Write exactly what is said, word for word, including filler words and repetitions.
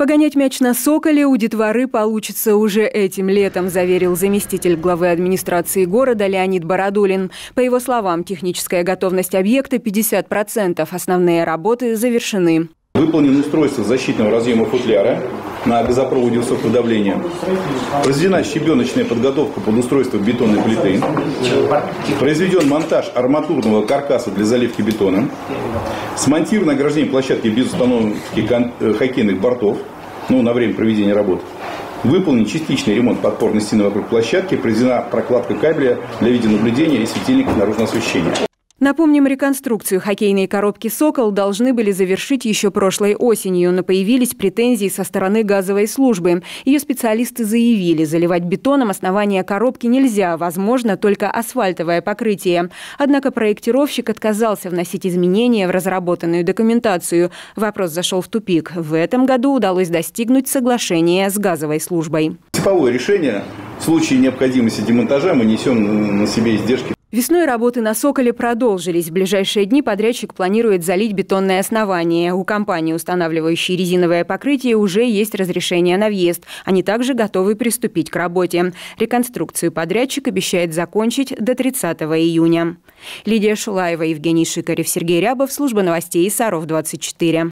Погонять мяч на «Соколе» у детворы получится уже этим летом, заверил заместитель главы администрации города Леонид Бородулин. По его словам, техническая готовность объекта пятьдесят процентов. Основные работы завершены. Выполнено устройство защитного разъема футляра на газопроводе высокого давления. Произведена щебеночная подготовка под устройство бетонной плиты. Произведен монтаж арматурного каркаса для заливки бетона. Смонтировано ограждение площадки без установки хоккейных бортов, ну, на время проведения работ. Выполнен частичный ремонт подпорной стены вокруг площадки. Произведена прокладка кабеля для видеонаблюдения и светильников наружного освещения. Напомним, реконструкцию хоккейной коробки «Сокол» должны были завершить еще прошлой осенью, но появились претензии со стороны газовой службы. Ее специалисты заявили, заливать бетоном основание коробки нельзя, возможно только асфальтовое покрытие. Однако проектировщик отказался вносить изменения в разработанную документацию. Вопрос зашел в тупик. В этом году удалось достигнуть соглашения с газовой службой. Типовое решение. В случае необходимости демонтажа мы несем на себе издержки. Весной работы на «Соколе» продолжились. В ближайшие дни подрядчик планирует залить бетонное основание. У компании, устанавливающей резиновое покрытие, уже есть разрешение на въезд. Они также готовы приступить к работе. Реконструкцию подрядчик обещает закончить до тридцатого июня. Лидия Шулаева, Евгений Шикарев, Сергей Рябов. Служба новостей Саров двадцать четыре.